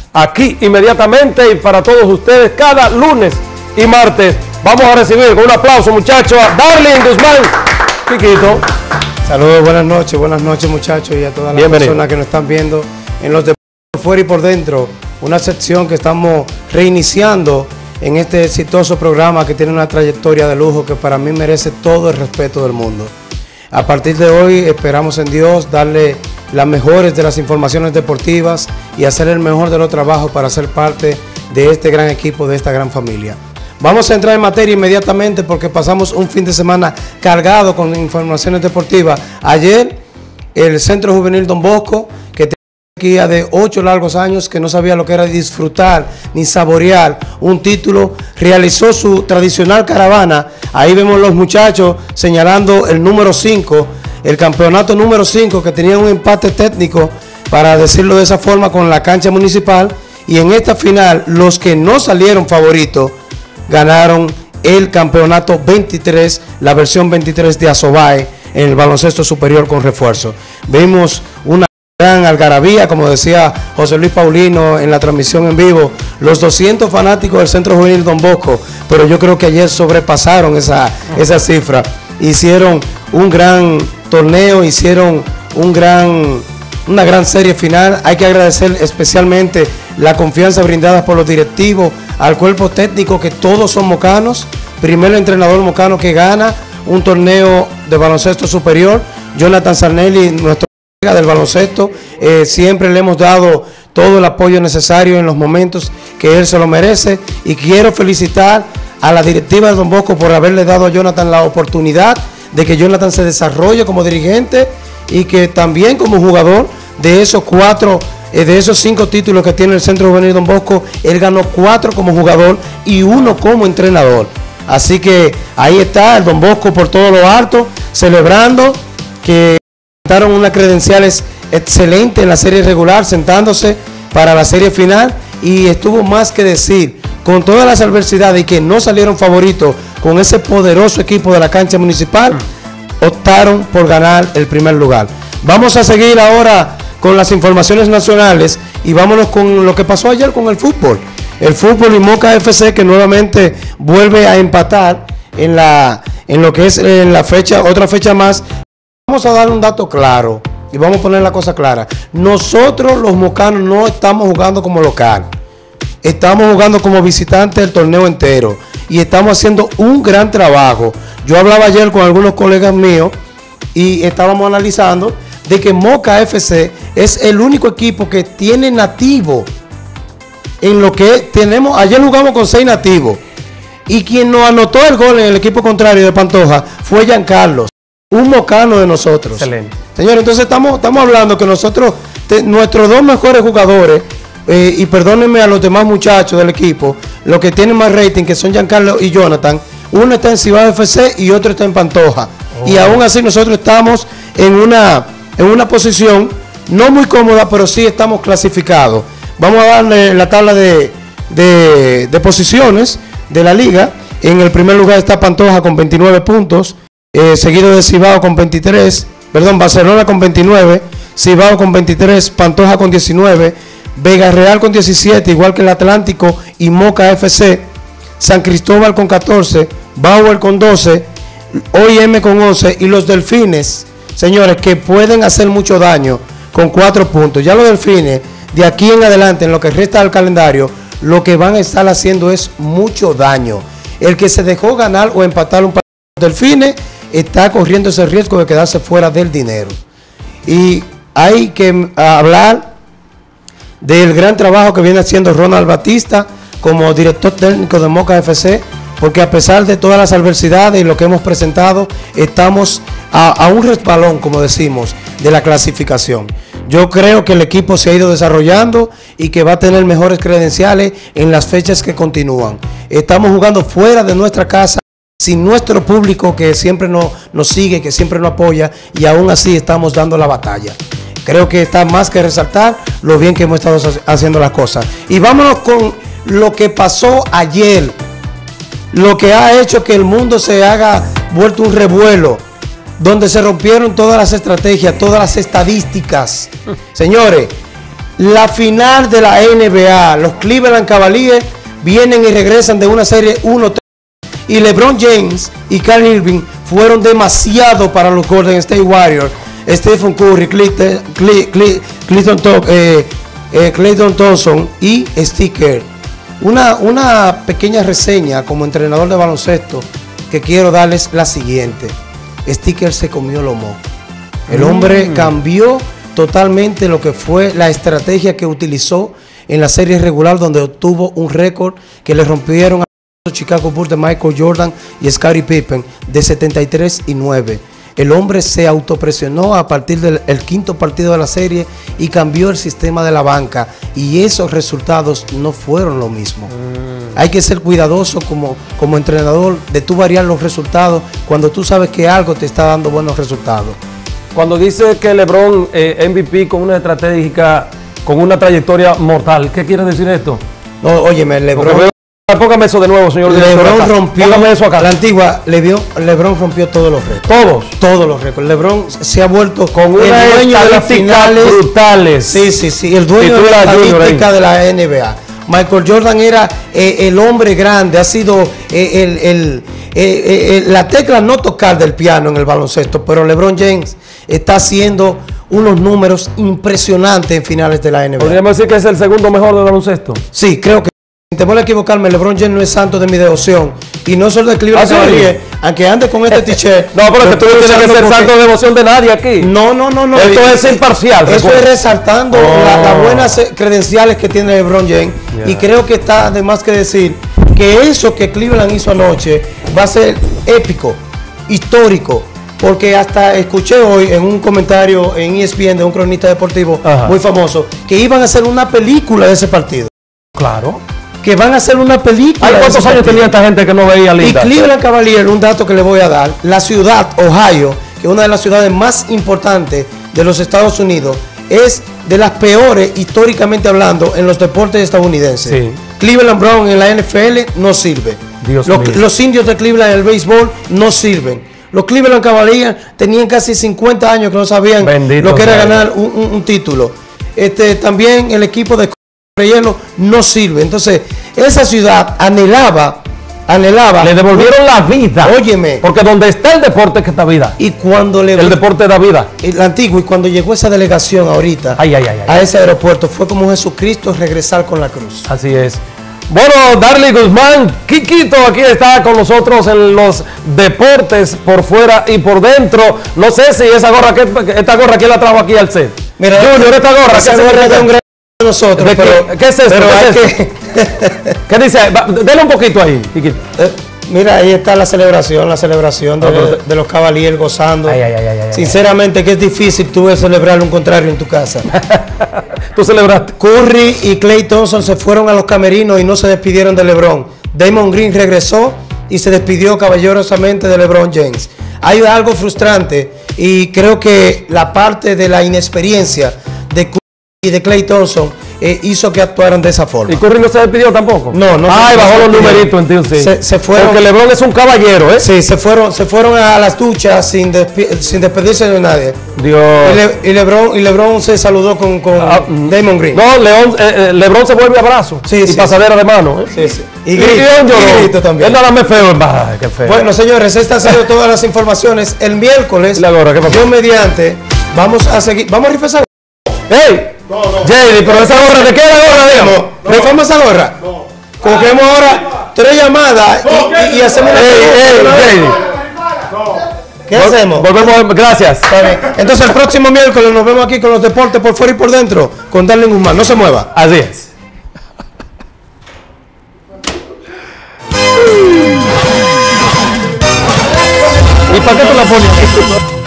aquí inmediatamente y para todos ustedes cada lunes y martes. Vamos a recibir con un aplauso, muchachos, a Darling Guzmán. Chiquito. Saludos, buenas noches muchachos, y a todas las personas que nos están viendo en los deportes por fuera y por dentro. Una sección que estamos reiniciando en este exitoso programa que tiene una trayectoria de lujo que para mí merece todo el respeto del mundo. A partir de hoy esperamos en Dios darle las mejores de las informaciones deportivas y hacer el mejor de los trabajos para ser parte de este gran equipo, de esta gran familia. Vamos a entrar en materia inmediatamente porque pasamos un fin de semana cargado con informaciones deportivas. Ayer el Centro Juvenil Don Bosco, que tenía guía de 8 largos años, que no sabía lo que era disfrutar ni saborear un título, realizó su tradicional caravana. Ahí vemos los muchachos señalando el número 5, el campeonato número 5, que tenía un empate técnico, para decirlo de esa forma, con la cancha municipal. Y en esta final, los que no salieron favoritos ganaron el campeonato 23, la versión 23 de Asobay en el baloncesto superior con refuerzo. Vimos una gran algarabía, como decía José Luis Paulino en la transmisión en vivo, los 200 fanáticos del Centro Juvenil Don Bosco, pero yo creo que ayer sobrepasaron esa cifra. Hicieron un gran torneo, hicieron una gran serie final. Hay que agradecer especialmente la confianza brindada por los directivos, al cuerpo técnico, que todos son mocanos. Primero el entrenador mocano que gana un torneo de baloncesto superior, Jonathan Sarnelli, nuestro colega del baloncesto. Siempre le hemos dado todo el apoyo necesario en los momentos que él se lo merece, y quiero felicitar a la directiva de Don Bosco por haberle dado a Jonathan la oportunidad de que Jonathan se desarrolle como dirigente y que también como jugador. De esos 5 títulos que tiene el Centro Juvenil Don Bosco, él ganó 4 como jugador y 1 como entrenador. Así que ahí está el Don Bosco por todo lo alto, celebrando que presentaron unas credenciales excelentes en la serie regular, sentándose para la serie final, y estuvo más que decir, con todas las adversidades y que no salieron favoritos con ese poderoso equipo de la cancha municipal, optaron por ganar el primer lugar. Vamos a seguir ahora con las informaciones nacionales y vámonos con lo que pasó ayer con el fútbol. El fútbol y Moca FC, que nuevamente vuelve a empatar en lo que es en la fecha, otra fecha más. Vamos a dar un dato claro y vamos a poner la cosa clara. Nosotros los mocanos no estamos jugando como local, estamos jugando como visitante el torneo entero y estamos haciendo un gran trabajo. Yo hablaba ayer con algunos colegas míos y estábamos analizando de que Moca FC es el único equipo que tiene nativo en lo que tenemos. Ayer jugamos con 6 nativos y quien nos anotó el gol en el equipo contrario de Pantoja fue Giancarlos, un mocano de nosotros. Excelente. Señores, entonces estamos hablando que nosotros, nuestros 2 mejores jugadores, y perdónenme a los demás muchachos del equipo, los que tienen más rating, que son Giancarlo y Jonathan, uno está en Cibao FC y otro está en Pantoja. Y aún así nosotros estamos en una posición no muy cómoda, pero sí estamos clasificados. Vamos a darle la tabla de posiciones de la liga. En el primer lugar está Pantoja con 29 puntos, seguido de Cibao con 23, Barcelona con 29, Cibao con 23, Pantoja con 19, Vega Real con 17, igual que el Atlántico y Moca FC, San Cristóbal con 14, Bauer con 12, OIM con 11 y los Delfines, señores, que pueden hacer mucho daño, con 4 puntos. Ya los Delfines, de aquí en adelante, en lo que resta del calendario, lo que van a estar haciendo es mucho daño. El que se dejó ganar o empatar un partido de los Delfines está corriendo ese riesgo de quedarse fuera del dinero. Y hay que hablar del gran trabajo que viene haciendo Ronald Batista como director técnico de Moca FC, porque a pesar de todas las adversidades y lo que hemos presentado, estamos a un resbalón, como decimos, de la clasificación. Yo creo que el equipo se ha ido desarrollando y que va a tener mejores credenciales en las fechas que continúan. Estamos jugando fuera de nuestra casa, sin nuestro público que siempre nos sigue, que siempre nos apoya, y aún así estamos dando la batalla. Creo que está más que resaltar lo bien que hemos estado haciendo las cosas. Y vámonos con lo que pasó ayer, lo que ha hecho que el mundo se haga vuelto un revuelo, donde se rompieron todas las estrategias, todas las estadísticas. Señores, la final de la NBA. Los Cleveland Cavaliers vienen y regresan de una serie 1-3 y LeBron James y Kyrie Irving fueron demasiado para los Golden State Warriors. Stephen Curry, Clayton Thompson y Steve Kerr. Una pequeña reseña como entrenador de baloncesto que quiero darles la siguiente. Steve Kerr se comió los mocos. El hombre cambió totalmente lo que fue la estrategia que utilizó en la serie regular, donde obtuvo un récord que le rompieron a los Chicago Bulls de Michael Jordan y Scottie Pippen de 73-9. El hombre se autopresionó a partir del quinto partido de la serie y cambió el sistema de la banca, y esos resultados no fueron lo mismo. Hay que ser cuidadoso como entrenador de tú variar los resultados cuando tú sabes que algo te está dando buenos resultados. Cuando dice que LeBron MVP con una estratégica, con una trayectoria mortal, ¿qué quiere decir esto? No, óyeme, LeBron... Póngame eso de nuevo, señor director. LeBron rompió, póngame eso acá. La antigua, LeBron rompió todos los récords. Todos los récords. LeBron se ha vuelto con una dueño de las finales brutales. Sí, el dueño de la estadística de la NBA. Michael Jordan era el hombre grande, ha sido la tecla no tocar del piano en el baloncesto, pero LeBron James está haciendo unos números impresionantes en finales de la NBA. ¿Podríamos decir que es el segundo mejor del baloncesto? Sí, creo que. Sin temor a equivocarme, LeBron James no es santo de mi devoción y no soy de Cleveland Cavaliers, aunque ande con este t-shirt. No, pero que tú no tienes que ser santo de devoción de nadie aquí. No. Esto es imparcial. Eso es resaltando las buenas credenciales que tiene LeBron James. Y creo que está de más que decir que eso que Cleveland hizo anoche va a ser épico, histórico. Porque hasta escuché hoy en un comentario en ESPN de un cronista deportivo muy famoso que iban a hacer una película de ese partido. Claro. Que van a hacer una película. ¿Cuántos años tenía esta gente que no veía linda? Y Cleveland Cavaliers, un dato que le voy a dar, la ciudad, Ohio, que es una de las ciudades más importantes de los Estados Unidos, es de las peores, históricamente hablando, en los deportes estadounidenses. Sí. Cleveland Brown en la NFL no sirve. Los indios de Cleveland en el béisbol no sirven. Los Cleveland Cavaliers tenían casi 50 años que no sabían lo que era ganar un título. También el equipo de hielo no sirve. Entonces, esa ciudad anhelaba. Le devolvieron la vida. Óyeme. Porque donde está el deporte es que está vida. Y cuando el deporte da vida. El antiguo, y cuando llegó esa delegación ahorita a ese aeropuerto, fue como Jesucristo regresar con la cruz. Así es. Bueno, Darly Guzmán, Kikito, aquí está con nosotros en los deportes por fuera y por dentro. No sé si esta gorra, ¿quién la trajo aquí al set? Mira, Junior, esta gorra, esa gorra es de un gran nosotros, ¿qué es esto? ¿Qué dice? Dele un poquito ahí, Kikito. Mira, ahí está la celebración de los Cavaliers gozando. Sinceramente que es difícil tú celebrar un contrario en tu casa. ¿Tú celebraste? Curry y Klay Thompson se fueron a los camerinos y no se despidieron de LeBron. Draymond Green regresó y se despidió caballerosamente de LeBron James. Hay algo frustrante y creo que la parte de la inexperiencia de Curry y de Klay Thompson hizo que actuaran de esa forma. ¿Y Curry no se despidió tampoco? No. Ay, bajó los numeritos, entonces. Se fueron. Porque LeBron es un caballero, ¿eh? Sí, se fueron a las duchas sin despedirse de nadie. Dios. Y LeBron se saludó con Draymond Green. No, LeBron se vuelve abrazo. Sí, y pasadera de mano. Sí. Y grito también. Él nada más feo. Qué feo. Bueno, señores, estas han sido todas las informaciones. El miércoles, Dios mediante, vamos a seguir. Vamos a rifar. ¡Ey! No. JD, pero esa gorra, ¿de qué es la gorra, digamos? ¿Rifamos esa gorra? No. Cogemos ahora 3 llamadas y hacemos una ¿Qué hacemos? Volvemos, gracias. Entonces el próximo miércoles nos vemos aquí con los deportes por fuera y por dentro con Darly Guzmán. No se mueva. Así es. ¿Y para qué tú la pones?